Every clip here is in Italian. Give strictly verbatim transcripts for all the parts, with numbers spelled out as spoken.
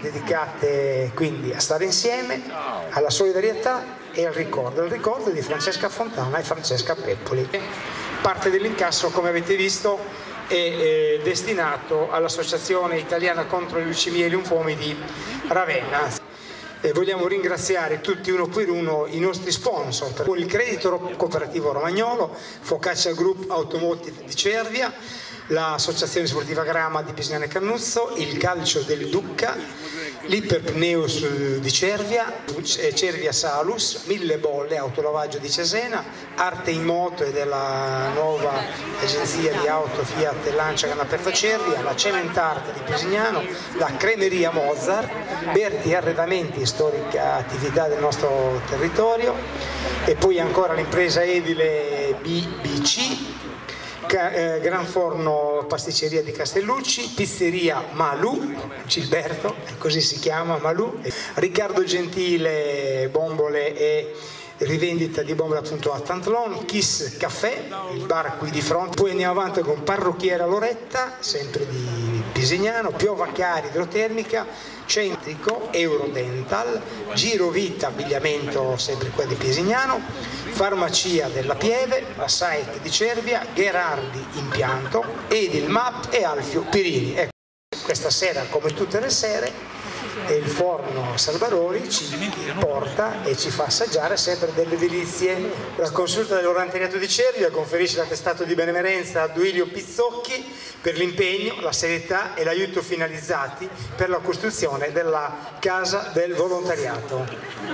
dedicate quindi a stare insieme, alla solidarietà e al ricordo, il ricordo di Francesca Fontana e Francesca Peppoli. Parte dell'incasso, come avete visto, è eh, destinato all'Associazione Italiana contro le leucemie e i linfomi di Ravenna. E vogliamo ringraziare tutti uno per uno i nostri sponsor, con il Credito Cooperativo Romagnolo, Focaccia Group Automotive di Cervia, l'Associazione Sportiva Grama di Pisignano e Cannuzzo, il Calcio del Ducca, l'Iperpneus di Cervia, Cervia Salus, Mille Bolle, Autolavaggio di Cesena, Arte in Moto e della nuova agenzia di auto Fiat e Lancia che hanno aperto a Cervia, la Cementarte di Pisignano, la Cremeria Mozart, Berti Arredamenti, storica attività del nostro territorio, e poi ancora l'impresa edile B B C, Gran Forno Pasticceria di Castellucci, Pizzeria Malù, Gilberto, così si chiama, Malù, Riccardo Gentile Bombole e rivendita di bombole appunto a Tantlon, Kiss Caffè, il bar qui di fronte. Poi andiamo avanti con Parrucchiera Loretta, sempre di Pisignano, Piova Chiari Idrotermica, Centrico, Eurodental, Giro Vita Abbigliamento, sempre qua di Pisignano, Farmacia della Pieve, la Saec di Cervia, Gherardi Impianto, Edil Map e Alfio Pirini. Ecco, questa sera, come tutte le sere, il forno Salvarori ci porta e ci fa assaggiare sempre delle delizie. La consulta dell'Oranteriato di Cervia conferisce l'attestato di benemerenza a Duilio Pizzocchi per l'impegno, la serietà e l'aiuto finalizzati per la costruzione della Casa del Volontariato.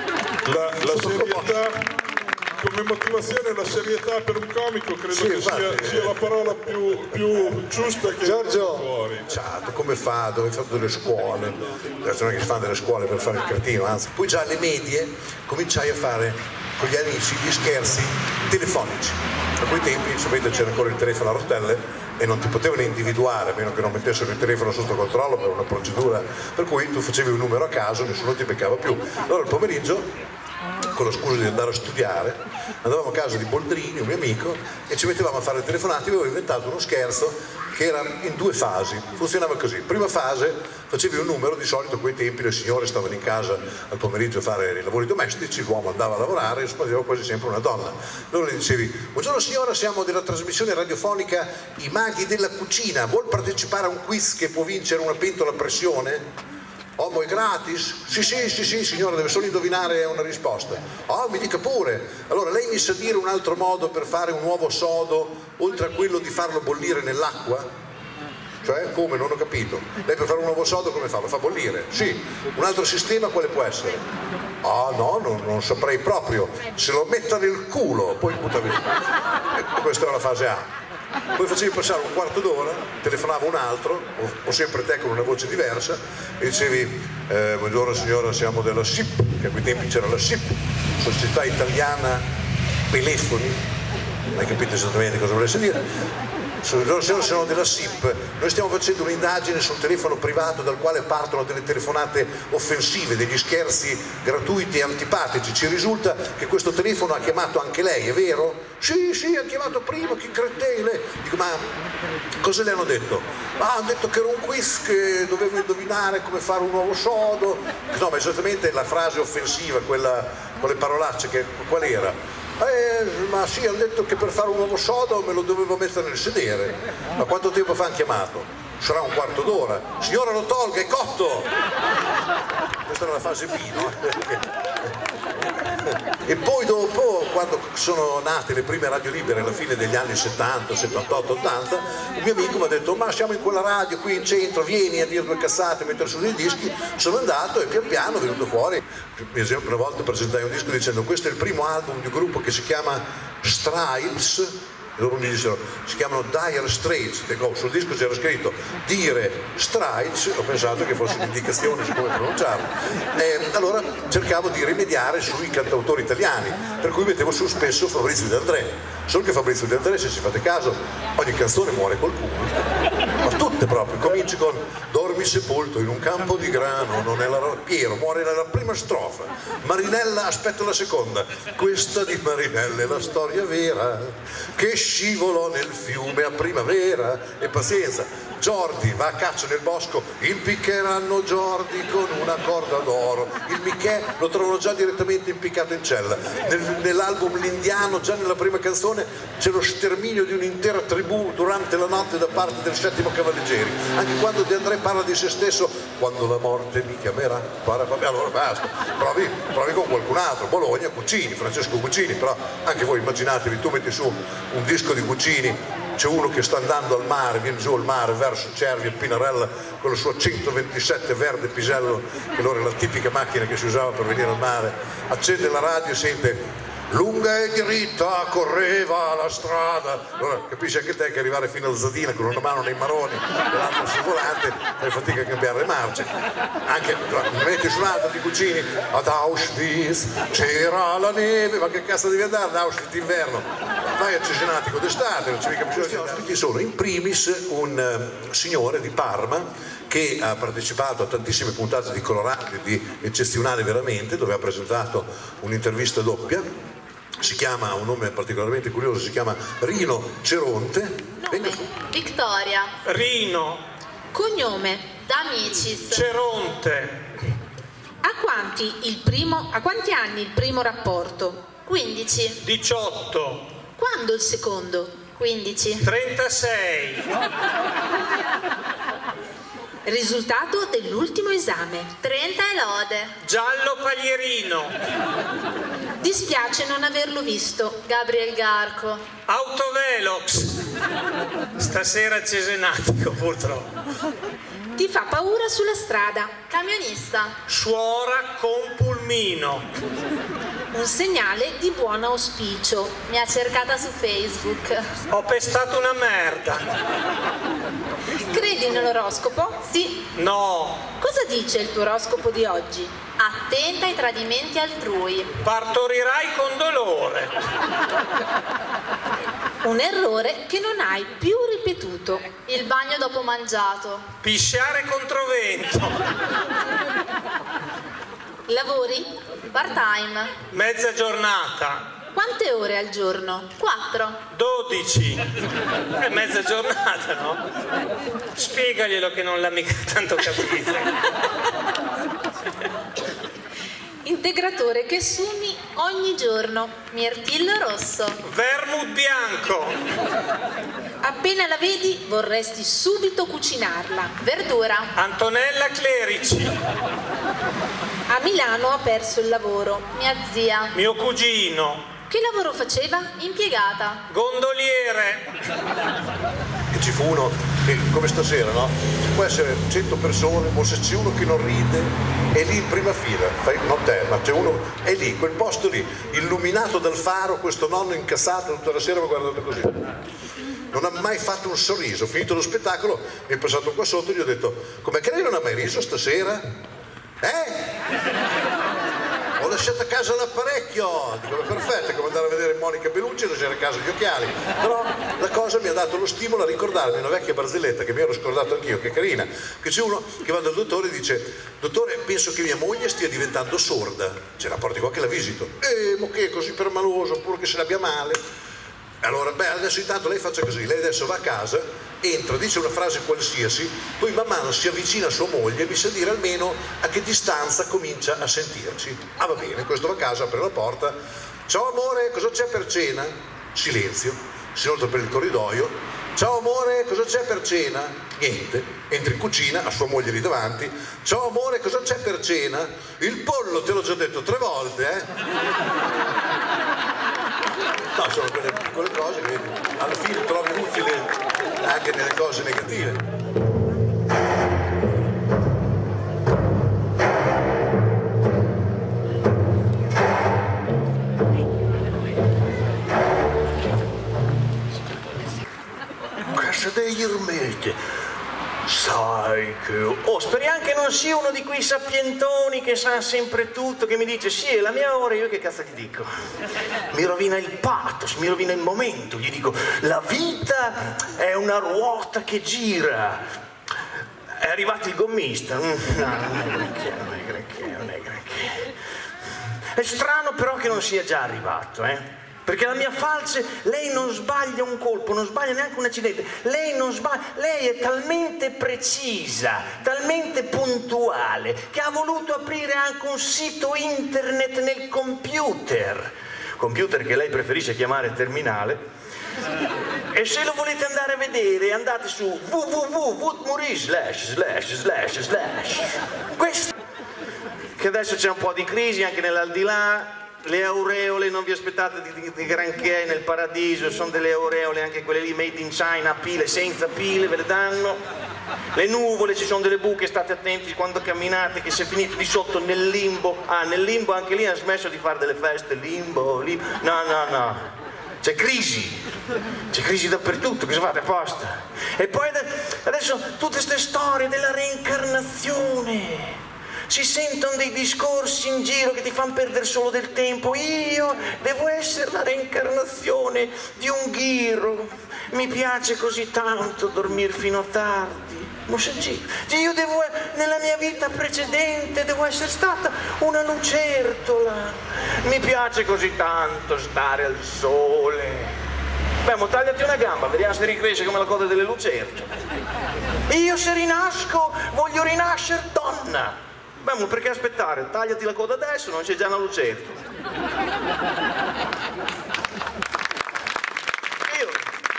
La, la serietà come motivazione, la serietà per un comico credo sì, che sia, sia la parola più, più giusta che Giorgio, fuori. Certo, come fa? Dove hai fatto delle scuole? Adesso non è che si fanno delle scuole per fare il cretino, anzi. Poi già alle medie cominciai a fare con gli amici gli scherzi telefonici. A quei tempi, sapete, c'era ancora il telefono a rotelle e non ti potevano individuare a meno che non mettessero il telefono sotto controllo per una procedura, per cui tu facevi un numero a caso, nessuno ti beccava più. Allora il pomeriggio, con la scusa di andare a studiare, andavamo a casa di Boldrini, un mio amico, e ci mettevamo a fare telefonate. Io avevo inventato uno scherzo che era in due fasi, funzionava così: prima fase facevi un numero, di solito a quei tempi le signore stavano in casa al pomeriggio a fare i lavori domestici, l'uomo andava a lavorare e rispondeva quasi sempre una donna. Allora gli dicevi: buongiorno signora, siamo della trasmissione radiofonica I Maghi della Cucina, vuol partecipare a un quiz che può vincere una pentola a pressione? Oh, è gratis? Sì, sì, sì, sì, signora, deve solo indovinare una risposta. Oh, mi dica pure. Allora, lei mi sa dire un altro modo per fare un uovo sodo, oltre a quello di farlo bollire nell'acqua? Cioè, come? Non ho capito. Lei per fare un uovo sodo come fa? Lo fa bollire? Sì. Un altro sistema quale può essere? Ah, no, non, non saprei proprio. Se lo metta nel culo, poi butta via. Ecco, questa era la fase A. Poi facevi passare un quarto d'ora, telefonava un altro, o, o sempre te con una voce diversa, e dicevi: eh, buongiorno signora, siamo della S I P, che a quei tempi c'era la S I P, Società Italiana Telefoni, non hai capito esattamente cosa volesse dire. Signora, siamo della S I P, noi stiamo facendo un'indagine sul telefono privato dal quale partono delle telefonate offensive, degli scherzi gratuiti e antipatici. Ci risulta che questo telefono ha chiamato anche lei, è vero? Sì, sì, ha chiamato prima, che cretele. Dico, ma cosa le hanno detto? Ah, hanno detto che era un quiz che dovevo indovinare come fare un uovo sodo. No, ma esattamente la frase offensiva, quella con le parolacce, che, qual era? Eh, ma sì, hanno detto che per fare un uovo sodo me lo dovevo mettere nel sedere. Ma quanto tempo fa hanno chiamato? Sarà un quarto d'ora. Signora, lo tolga, è cotto! Questa era la fase B, no? E poi dopo, quando sono nate le prime radio libere alla fine degli anni settanta, settantotto, ottanta, un mio amico mi ha detto: ma siamo in quella radio qui in centro, vieni a dire due cazzate, a mettere su dei dischi. Sono andato e pian piano è venuto fuori. Per esempio, una volta presentai un disco dicendo: questo è il primo album di un gruppo che si chiama Stripes. E loro mi dissero: si chiamano Dire Straits. Dico, sul disco c'era scritto Dire Straits, ho pensato che fosse un'indicazione su come pronunciarlo. E allora cercavo di rimediare sui cantautori italiani, per cui mettevo su spesso Fabrizio De André. Solo che Fabrizio De André, se ci fate caso, ogni canzone muore qualcuno, ma tutte proprio. Cominci con Dormi Trovami sepolto in un campo di grano, non è la... Piero muore nella prima strofa, Marinella aspetta la seconda. Questa di Marinella è la storia vera, che scivolò nel fiume a primavera. E pazienza, Giordi va a caccia nel bosco, impiccheranno Giordi con una corda d'oro. Il Michè lo trovano già direttamente impiccato in cella. Nel, nell'album L'Indiano, già nella prima canzone, c'è lo sterminio di un'intera tribù durante la notte da parte del settimo Cavalleggeri. Anche quando De André parla di se stesso, quando la morte mi chiamerà, para, allora basta, provi, provi con qualcun altro. Bologna, Guccini, Francesco Guccini. Però anche voi immaginatevi, tu metti su un disco di Guccini, c'è uno che sta andando al mare, viene giù al mare verso Cervi e Pinarella con il suo centoventisette verde Pisello, che allora è la tipica macchina che si usava per venire al mare, accende la radio e sente lunga e diritta correva la strada. Allora capisci anche te che arrivare fino al Zadina con una mano nei maroni e l'altra sul volante fai fatica a cambiare le marce. Anche metti su un'altra di Guccini, ad Auschwitz c'era la neve. Ma che cazzo devi andare ad Auschwitz d'inverno? Vai a Cesenatico d'estate, non c'è mica bisogno di andare. Ci sono in primis un uh, signore di Parma che ha partecipato a tantissime puntate di Colorati, di Eccezionale Veramente, dove ha presentato un'intervista doppia. Si chiama, un nome particolarmente curioso, si chiama Rino Ceronte. Nome, Vittoria. Rino. Cognome, D'Amicis. Ceronte. A quanti, il primo, a quanti anni il primo rapporto? quindici. diciotto. Quando il secondo? quindici. trentasei. Risultato dell'ultimo esame? trenta e lode. Giallo paglierino. Dispiace non averlo visto. Gabriel Garco. Autovelox. Stasera Cesenatico purtroppo. Ti fa paura sulla strada? Camionista. Suora con pulmino. Un segnale di buon auspicio. Mi ha cercata su Facebook. Ho pestato una merda. Credi nell'oroscopo? Sì. No. Cosa dice il tuo oroscopo di oggi? Attenta ai tradimenti altrui. Partorirai con dolore. Un errore che non hai più ripetuto. Il bagno dopo mangiato. Pisciare controvento. Lavori? Part time. Mezza giornata. Quante ore al giorno? Quattro. dodici. È mezza giornata, no? Spiegaglielo che non l'ha mica tanto capito. Integratore che assumi ogni giorno. Mirtillo rosso. Vermouth bianco. Appena la vedi vorresti subito cucinarla. Verdura. Antonella Clerici. A Milano ha perso il lavoro. Mia zia. Mio cugino. Che lavoro faceva? Impiegata. Gondoliere. E ci fu uno che, come stasera, no? Ci può essere cento persone, ma se c'è uno che non ride, è lì in prima fila. Fai, non te, ma c'è uno, è lì, quel posto lì, illuminato dal faro, questo nonno incassato tutta la sera, mi ha guardato così. Non ha mai fatto un sorriso. Finito lo spettacolo, mi è passato qua sotto e gli ho detto: come che lei non ha mai riso stasera? Eh? Ho lasciato a casa l'apparecchio. Dico: perfetto, è come andare a vedere Monica Bellucci e lasciare a casa gli occhiali. Però la cosa mi ha dato lo stimolo a ricordarmi una vecchia barzelletta che mi ero scordato anch'io, che è carina, che c'è uno che va dal dottore e dice: dottore, penso che mia moglie stia diventando sorda. Ce la porti qua che la visito. Eh, ma che è così permaloso, pure che se l'abbia male. Allora, beh, adesso intanto lei faccia così, lei adesso va a casa, entra, dice una frase qualsiasi, poi man mano si avvicina a sua moglie e mi sa dire almeno a che distanza comincia a sentirci. Ah, va bene, questo va a casa, apre la porta: ciao amore, cosa c'è per cena? Silenzio. Si inoltra per il corridoio: ciao amore, cosa c'è per cena? Niente. Entra in cucina, a sua moglie lì davanti: ciao amore, cosa c'è per cena? Il pollo, te l'ho già detto tre volte, eh? No, sono quelle piccole cose che vedi, alla fine trovi utile anche nelle cose negative. Cosa devi dirmi? Sai che... Oh, speriamo che non sia uno di quei sappientoni che sa sempre tutto, che mi dice: sì, è la mia ora, io che cazzo ti dico? Mi rovina il pathos, mi rovina il momento. Gli dico: la vita è una ruota che gira. È arrivato il gommista. Mm, no, non è granché, non è granché, non è granché. È strano però che non sia già arrivato, eh? Perché la mia falce, lei non sbaglia un colpo, non sbaglia neanche un accidente, lei non sbaglia, lei è talmente precisa, talmente puntuale, che ha voluto aprire anche un sito internet nel computer, computer che lei preferisce chiamare terminale, e se lo volete andare a vedere andate su w w w punto muri slash slash slash slash. Questo, che adesso c'è un po' di crisi anche nell'aldilà. Le aureole non vi aspettate di, di, di granché nel paradiso, sono delle aureole anche quelle lì made in China, a pile, senza pile, ve le danno. Le nuvole, ci sono delle buche, state attenti quando camminate, che se finite di sotto nel limbo. Ah, nel limbo anche lì hanno smesso di fare delle feste, limbo, limbo. No, no, no. C'è crisi, c'è crisi dappertutto, cosa fate apposta? E poi adesso tutte queste storie della reincarnazione. Si sentono dei discorsi in giro che ti fanno perdere solo del tempo. Io devo essere la reincarnazione di un ghiro. Mi piace così tanto dormire fino a tardi. Io devo, nella mia vita precedente, devo essere stata una lucertola. Mi piace così tanto stare al sole. Beh, mo tagliati una gamba, vediamo se ricresce come la coda delle lucertole. Io se rinasco voglio rinascere donna. Beh, ma perché aspettare? Tagliati la coda adesso, non c'è già una lucertola. Io,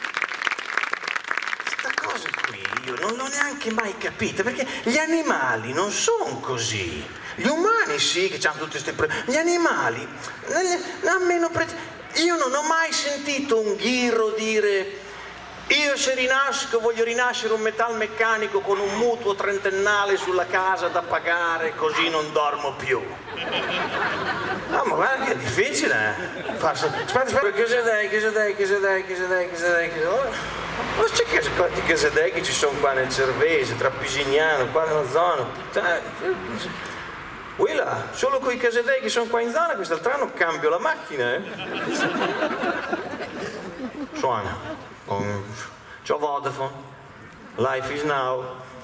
questa cosa qui, io non l'ho neanche mai capita, perché gli animali non sono così. Gli umani sì, che hanno tutte queste... Gli animali, hanno meno... Io non ho mai sentito un ghiro dire... Io se rinasco voglio rinascere un metalmeccanico con un mutuo trentennale sulla casa da pagare, così non dormo più. Ah, ma guarda che è difficile, eh? Farsi... Aspetta, aspetta, che se dai, che se dai, che se dai, che se dai, che se dai, che se dai... Ma c'è quanti che se dai che ci sono qua nel Cervese, tra Pisignano, qua nella zona, puttana... Quella, solo con i casedei che sono qua in zona, quest'altro anno cambio la macchina, eh? Suona. C'ho Vodafone, Life is Now.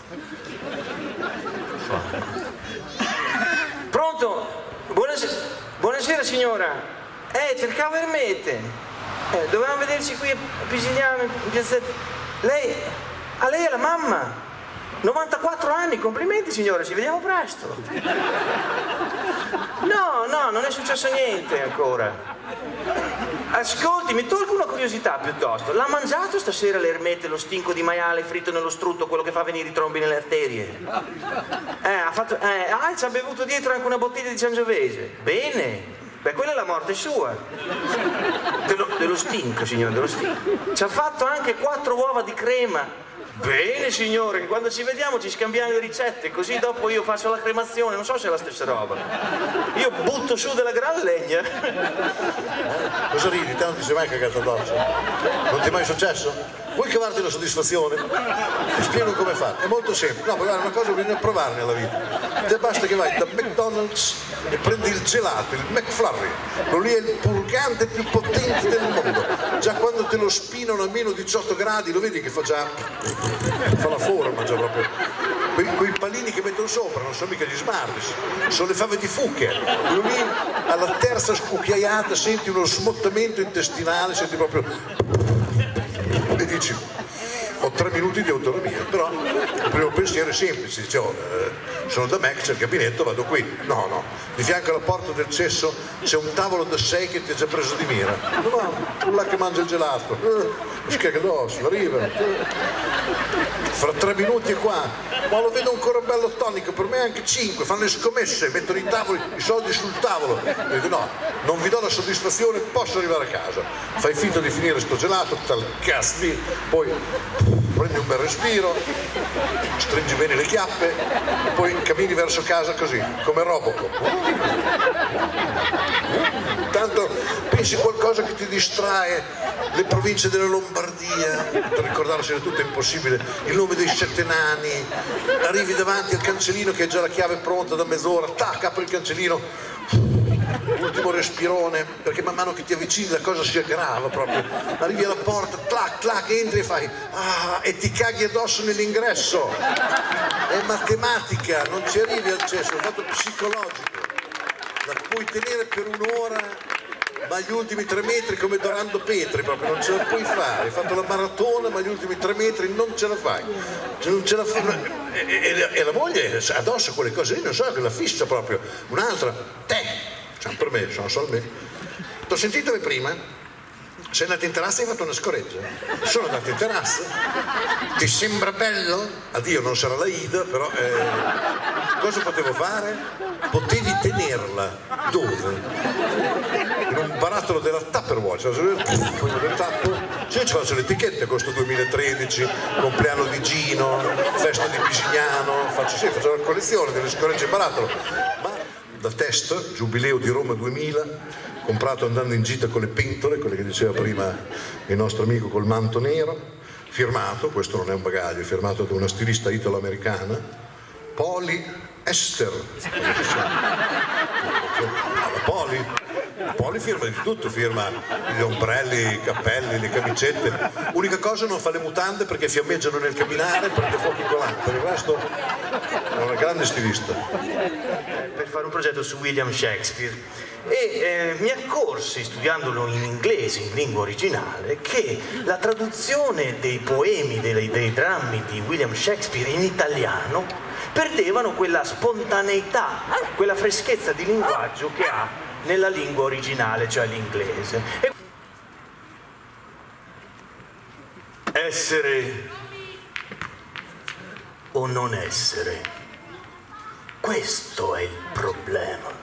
Pronto? Buonasera, buonasera signora. Eh, cercavo Ermete. Eh, dovevamo vederci qui a Pisignano, in piazzetta. Lei, a lei è la mamma. novantaquattro anni, complimenti signora, ci vediamo presto. No, no, non è successo niente ancora. Ascolti, mi tolgo una curiosità piuttosto. L'ha mangiato stasera l'Ermete lo stinco di maiale fritto nello strutto, quello che fa venire i trombi nelle arterie? Eh, ha fatto... Eh, ah, ci ha bevuto dietro anche una bottiglia di Sangiovese. Bene. Beh, quella è la morte sua. Dello, dello stinco, signore, dello stinco. Ci ha fatto anche quattro uova di crema. Bene signore, quando ci vediamo ci scambiamo le ricette, così dopo io faccio la cremazione, non so se è la stessa roba. Io butto su della gran legna. Eh, cosa ridi? Te non ti sei mai cagato addosso? Non ti è mai successo? Vuoi cavarti la soddisfazione? Ti spiego come fa, è molto semplice. No, ma guarda, una cosa bisogna provare nella vita. Te basta che vai da McDonald's e prendi il gelato, il McFlurry. Quello lì è il purgante più potente del mondo. Già quando te lo spinano a meno diciotto gradi, lo vedi che fa già... fa la forma già proprio. Quei, quei palini che mettono sopra non sono mica gli Smarties, sono le fave di Fucher. Quello lì alla terza scucchiaiata senti uno smottamento intestinale, senti proprio... e dici ho tre minuti di autonomia, però il primo pensiero è semplice, dice oh, eh, sono da Mac, c'è il gabinetto, vado qui. No, no, di fianco alla porta del cesso c'è un tavolo da sei che ti ha già preso di mira. No, no, tu là che mangia il gelato, eh, schiacca addosso, arriva. Eh. Fra tre minuti è qua, ma lo vedo ancora bello tonico, per me anche cinque, fanno le scommesse, mettono i tavoli, i soldi sul tavolo. E dico no, non vi do la soddisfazione, posso arrivare a casa. Fai finta di finire sto gelato, tal cazzo lì, poi prendi un bel respiro, stringi bene le chiappe, poi cammini verso casa così, come Robocop. Tanto pensi qualcosa che ti distrae, le province della Lombardia, per ricordarsene tutto è impossibile, il nome dei sette nani, arrivi davanti al cancellino che ha già la chiave pronta da mezz'ora, tac, apri il cancellino, ultimo respirone, perché man mano che ti avvicini la cosa si aggrava proprio, arrivi alla porta, clac clac, entri e fai ah, e ti caghi addosso nell'ingresso, è matematica, non ci arrivi al cesso, è un fatto psicologico, la puoi tenere per un'ora, ma gli ultimi tre metri come Dorando Petri, proprio non ce la puoi fare, hai fatto la maratona ma gli ultimi tre metri non ce la fai, non ce la fai. E, e, e la moglie addosso quelle cose lì, non so, che la fissa proprio, un'altra, te, cioè, per me, sono solo me. Ti ho sentito le prima? Sei andato in terrazza e hai fatto una scoreggia? Sono andato in terrazza? Ti sembra bello? Addio, non sarà la Ida, però eh, cosa potevo fare? Potevi tenerla dove? In un barattolo della Tupperware, cioè, del tappo. Se io ci faccio l'etichetta con questo duemilatredici, compleanno di Gino, festa di Pisignano, faccio, sì, faccio la collezione delle scoregge in barattolo, ma dal test, Giubileo di Roma duemila, comprato andando in gita con le pentole, quelle che diceva prima il nostro amico col manto nero, firmato, questo non è un bagaglio, è firmato da una stilista italo-americana, Poli Ester. La Poli, la Poli firma di tutto, firma gli ombrelli, i cappelli, le camicette, unica cosa non fa le mutande perché fiammeggiano nel camminare, prende fuochi colanti, per il resto è una grande stilista. Per fare un progetto su William Shakespeare e eh, mi accorsi, studiandolo in inglese, in lingua originale, che la traduzione dei poemi, dei, dei drammi di William Shakespeare in italiano perdevano quella spontaneità, quella freschezza di linguaggio che ha nella lingua originale, cioè l'inglese. E... essere o non essere, questo è il problema.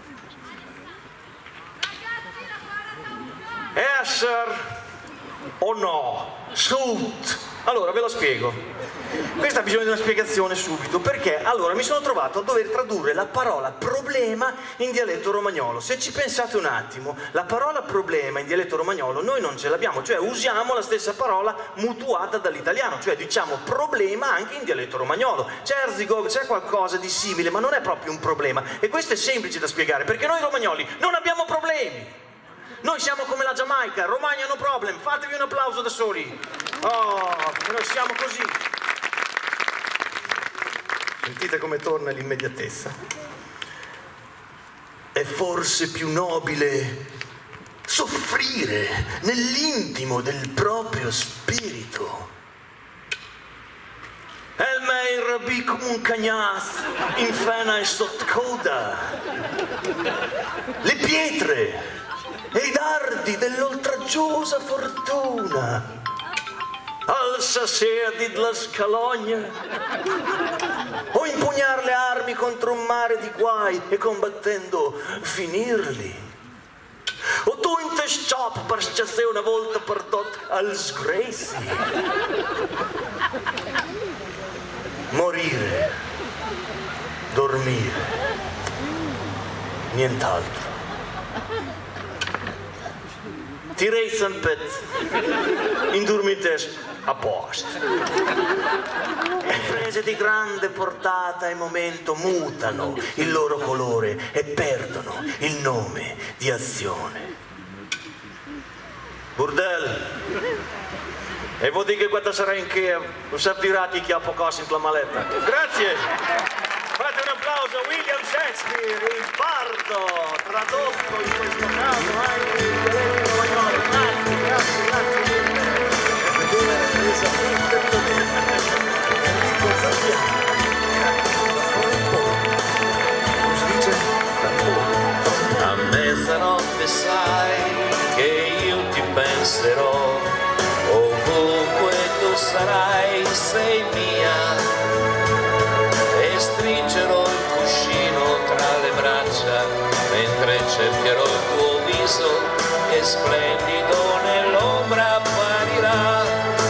Essere o no? Sud. Allora ve lo spiego. Questa ha bisogno di una spiegazione subito, perché allora mi sono trovato a dover tradurre la parola problema in dialetto romagnolo. Se ci pensate un attimo, la parola problema in dialetto romagnolo noi non ce l'abbiamo, cioè usiamo la stessa parola mutuata dall'italiano, cioè diciamo problema anche in dialetto romagnolo. C'è Erzigog, c'è qualcosa di simile, ma non è proprio un problema. E questo è semplice da spiegare, perché noi romagnoli non abbiamo problemi. Noi siamo come la Giamaica, Romagna no problem, fatevi un applauso da soli. Oh, noi siamo così. Sentite come torna l'immediatezza. È forse più nobile soffrire nell'intimo del proprio spirito. El mei rabbi come un cagnaz in fena e sottocoda. Le pietre e i dardi dell'oltraggiosa fortuna, alza sea di la scalogna, o impugnar le armi contro un mare di guai e combattendo finirli, o tu in te stop per sciasse una volta per tot al sgrezi. Morire, dormire, nient'altro. Tirei Sampet, in dormites a posto. Imprese di grande portata e momento mutano il loro colore e perdono il nome di azione. Burdel, e vuol dire che quando sarà in Kiev non servirà chi ha poco in la maletta. Grazie! Fate un applauso a William Shakespeare, il bardo, tradotto in questo caso anche in dialetto romagnolo. Grazie, grazie, grazie. A mezzanotte sai che io ti penserò, ovunque tu sarai sei mia. Stringerò il cuscino tra le braccia mentre cercherò il tuo viso che splende